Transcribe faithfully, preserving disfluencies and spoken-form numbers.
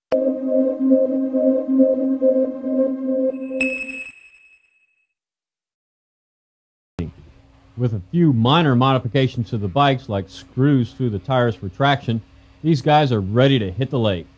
With a few minor modifications to the bikes, like screws through the tires for traction, these guys are ready to hit the lake.